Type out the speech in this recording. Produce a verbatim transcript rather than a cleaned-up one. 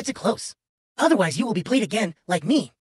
get too close. Otherwise, you will be played again, like me.